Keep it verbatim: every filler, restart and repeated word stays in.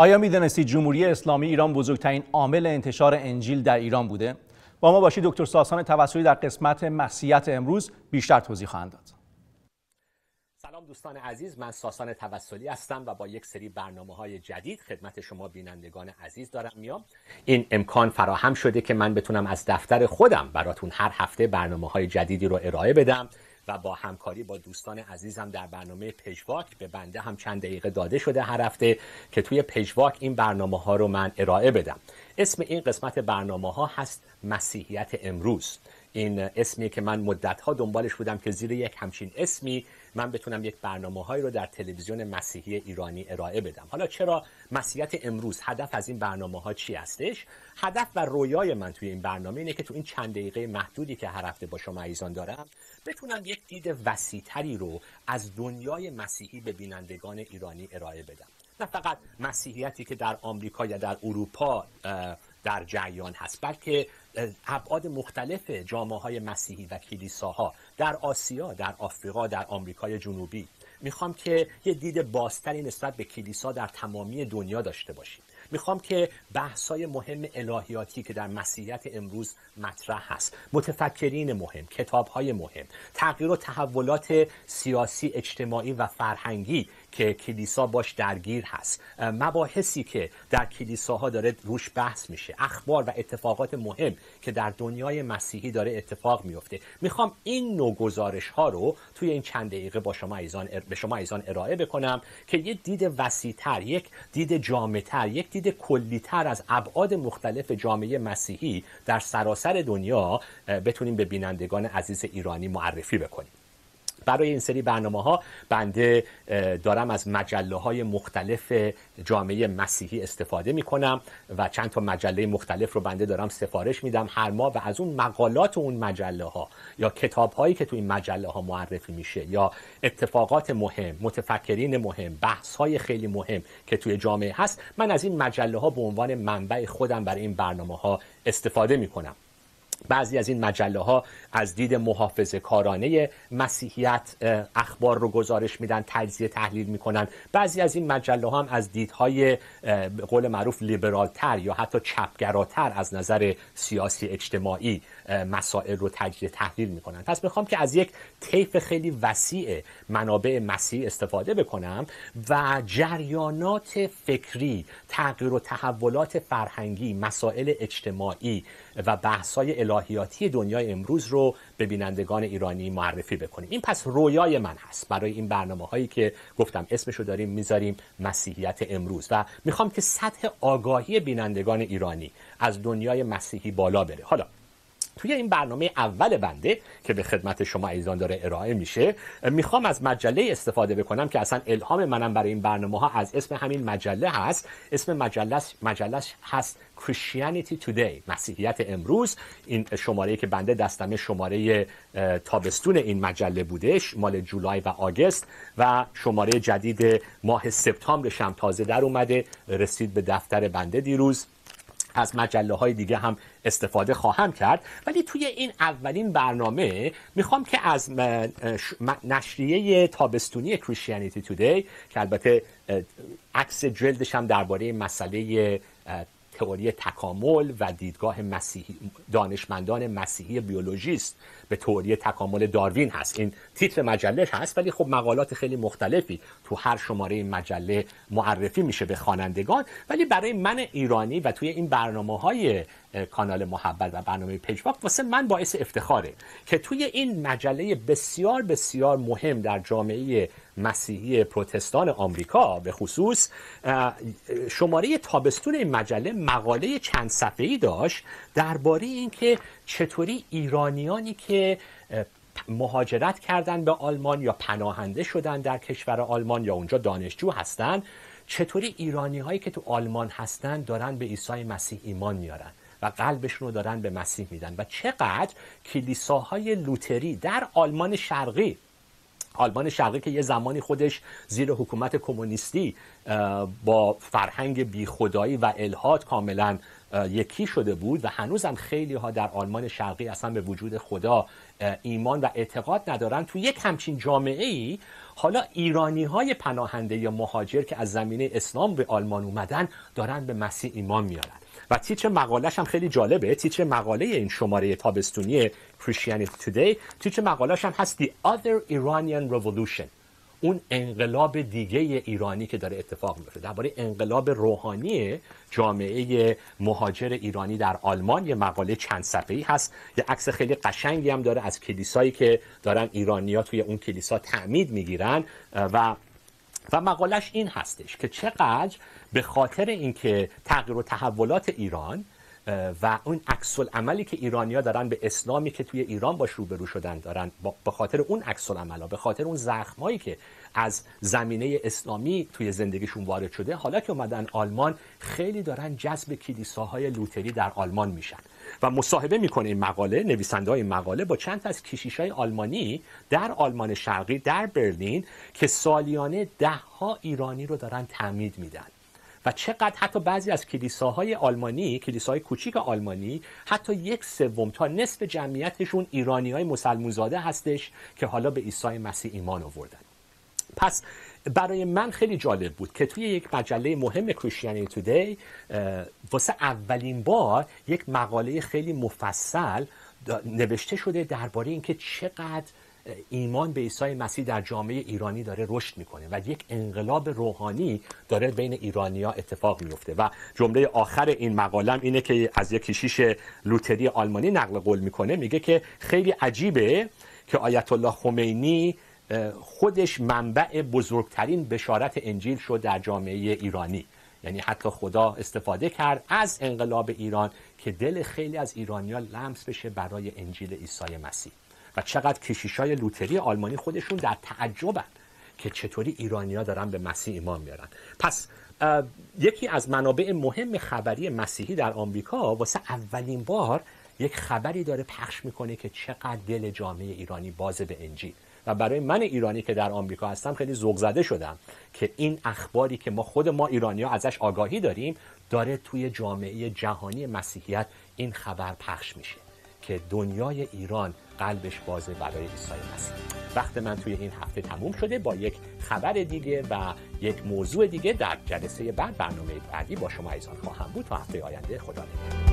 آیا می‌دانستید جمهوری اسلامی ایران بزرگترین عامل انتشار انجیل در ایران بوده؟ با ما باشید. دکتر ساسان توسلی در قسمت مسیحیت امروز بیشتر توضیح خواهند داد. سلام دوستان عزیز، من ساسان توسلی هستم و با یک سری برنامه‌های جدید خدمت شما بینندگان عزیز دارم میام. این امکان فراهم شده که من بتونم از دفتر خودم براتون هر هفته برنامه‌های جدیدی رو ارائه بدم و با همکاری با دوستان عزیزم در برنامه پژواک به بنده هم چند دقیقه داده شده هر هفته که توی پژواک این برنامه‌ها رو من ارائه بدم. اسم این قسمت برنامه‌ها هست مسیحیت امروز. این اسمیه که من مدت‌ها دنبالش بودم که زیر یک همچین اسمی من بتونم یک برنامه‌هایی رو در تلویزیون مسیحی ایرانی ارائه بدم. حالا چرا مسیحیت امروز؟ هدف از این برنامه‌ها چی هستش؟ هدف و رویای من توی این برنامه اینه که تو این چند دقیقه محدودی که هر هفته با شما عزیزان دارم بتونم یک دید وسیع‌تری رو از دنیای مسیحی به بینندگان ایرانی ارائه بدم. نه فقط مسیحیتی که در آمریکا یا در اروپا در جریان هست، بلکه ابعاد مختلف جامعه‌های مسیحی و کلیساها در آسیا، در آفریقا، در آمریکای جنوبی. میخوام که یه دید بازتری نسبت به کلیسا در تمامی دنیا داشته باشیم. میخوام که بحث‌های مهم الهیاتی که در مسیحیت امروز مطرح هست، متفکرین مهم، کتاب‌های مهم، تغییر و تحولات سیاسی، اجتماعی و فرهنگی که کلیسا باش درگیر هست، مباحثی که در کلیساها داره روش بحث میشه، اخبار و اتفاقات مهم که در دنیای مسیحی داره اتفاق میفته. میخوام این نوع گزارش‌ها رو توی این چند دقیقه با شما عزیزان به شما عزیزان ارائه بکنم که یک دید وسیع‌تر، یک دید جامع‌تر، یک دید کلی‌تر از ابعاد مختلف جامعه مسیحی در سراسر دنیا بتونیم به بینندگان عزیز ایرانی معرفی بکنیم. برای این سری برنامه‌ها بنده دارم از مجله‌های مختلف جامعه مسیحی استفاده می‌کنم و چند تا مجله مختلف رو بنده دارم سفارش میدم هر ماه و از اون مقالات اون مجله‌ها یا کتاب‌هایی که تو این مجله‌ها معرفی میشه یا اتفاقات مهم، متفکرین مهم، بحث‌های خیلی مهم که توی جامعه هست، من از این مجله‌ها به عنوان منبع خودم برای این برنامه‌ها استفاده می‌کنم. بعضی از این مجله ها از دید محافظه کارانه مسیحیت اخبار رو گزارش میدن، تجزیه تحلیل میکنن. بعضی از این مجله ها هم از دیدهای به قول معروف لیبرال تر یا حتی چپگراتر از نظر سیاسی اجتماعی مسائل رو تجزیه تحلیل میکنن. پس میخوام که از یک طیف خیلی وسیع منابع مسیحی استفاده بکنم و جریانات فکری، تغییر و تحولات فرهنگی، مسائل اجتماعی و بحث‌های الهیاتی دنیای امروز رو به بینندگان ایرانی معرفی بکنیم. این پس رویای من هست برای این برنامه‌هایی که گفتم اسمشو داریم میذاریم مسیحیت امروز و میخوام که سطح آگاهی بینندگان ایرانی از دنیای مسیحی بالا بره. حالا توی این برنامه اول بنده که به خدمت شما عزیزان داره ارائه میشه، میخوام از مجله استفاده بکنم که اصلا الهام منم برای این برنامه ها از اسم همین مجله هست. اسم مجله مجله هست Christianity Today، مسیحیت امروز. این شماره که بنده دستمه شماره تابستون این مجله بودش، مال جولای و آگست، و شماره جدید ماه سپتامبرش هم تازه در اومده، رسید به دفتر بنده دیروز. از مجله های دیگه هم استفاده خواهم کرد، ولی توی این اولین برنامه میخوام که از نشریه تابستونی Christianity Today که البته عکس جلدش هم درباره مسئله تئوری تکامل و دیدگاه مسیحی دانشمندان مسیحی بیولوژیست به تئوری تکامل داروین هست، این تیتر مجله هست، ولی خب مقالات خیلی مختلفی تو هر شماره این مجله معرفی میشه به خوانندگان. ولی برای من ایرانی و توی این برنامه‌های کانال محبت و برنامه پژواک واسه من باعث افتخاره که توی این مجله بسیار بسیار مهم در جامعه مسیحی پروتستان آمریکا به خصوص شماره تابستون این مجله مقاله چند صفحه‌ای داشت درباره اینکه چطوری ایرانیانی که مهاجرت کردن به آلمان یا پناهنده شدن در کشور آلمان یا اونجا دانشجو هستن، چطوری ایرانی هایی که تو آلمان هستن دارن به عیسی مسیح ایمان میارن و قلبشون رو دارن به مسیح میدن و چقدر کلیساهای لوتری در آلمان شرقی آلمان شرقی که یه زمانی خودش زیر حکومت کمونیستی با فرهنگ بیخدایی و الحاد کاملا یکی شده بود و هنوزم خیلی ها در آلمان شرقی اصلا به وجود خدا ایمان و اعتقاد ندارن، تو یک همچین جامعه ای حالا ایرانی های پناهنده یا مهاجر که از زمینه اسلام به آلمان اومدن دارن به مسیح ایمان میارن. و تیتر مقاله‌ش هم خیلی جالبه. تیتر مقاله این شماره تابستونی Christianity Today، تیتر مقاله‌ش هم هست The Other Iranian Revolution، اون انقلاب دیگه ایرانی که داره اتفاق میفته، درباره انقلاب روحانی جامعه مهاجر ایرانی در آلمان. یه مقاله چند صفحه‌ای هست، یه عکس خیلی قشنگی هم داره از کلیسایی که دارن ایرانی‌ها توی اون کلیسا تعمید میگیرن و و مقالش این هستش که چقدر به خاطر اینکه تغییر و تحولات ایران و اون عکس العملی که ایرانی‌ها دارن به اسلامی که توی ایران باش روبرو شدن دارن، به خاطر اون عکس العملا، به خاطر اون زخمایی که از زمینه اسلامی توی زندگیشون وارد شده، حالا که اومدن آلمان خیلی دارن جذب کلیساهای لوتری در آلمان میشن. و مصاحبه میکنه این مقاله، نویسنده های مقاله با چند تا از کشیشای آلمانی در آلمان شرقی، در برلین، که سالیانه ده ها ایرانی رو دارن تعمید میدن. و چقدر حتی بعضی از کلیساهای آلمانی، کلیساهای کوچیک آلمانی، حتی یک سوم تا نصف جمعیتشون ایرانی‌های مسلمان‌زاده هستش که حالا به عیسی مسیح ایمان آوردن. پس برای من خیلی جالب بود که توی یک مجله مهم Christianity Today واسه اولین بار یک مقاله خیلی مفصل نوشته شده درباره اینکه چقدر ایمان به عیسی مسیح در جامعه ایرانی داره رشد میکنه و یک انقلاب روحانی داره بین ایرانی‌ها اتفاق میفته. و جمله آخر این مقالم اینه که از یک کشیش لوتری آلمانی نقل قول میکنه، میگه که خیلی عجیبه که آیت الله خمینی خودش منبع بزرگترین بشارت انجیل شد در جامعه ایرانی. یعنی حتی خدا استفاده کرد از انقلاب ایران که دل خیلی از ایرانی‌ها لمس بشه برای انجیل عیسی مسیح. و چقدر کشیشای لوتری آلمانی خودشون در تعجبن که چطوری ایرانی‌ها دارن به مسیح ایمان میارن. پس یکی از منابع مهم خبری مسیحی در آمریکا واسه اولین بار یک خبری داره پخش میکنه که چقدر دل جامعه ایرانی باز به انجیل. و برای من ایرانی که در آمریکا هستم خیلی ذوق زده شدم که این اخباری که ما خود ما ایرانی‌ها ازش آگاهی داریم داره توی جامعه جهانی مسیحیت این خبر پخش میشه که دنیای ایران قلبش بازه برای عیسی مسیح. وقت من توی این هفته تموم شده. با یک خبر دیگه و یک موضوع دیگه در جلسه بعد، برنامه بعدی با شما عزیزان خواهم بود. تا هفته آینده، خدا نگهدار.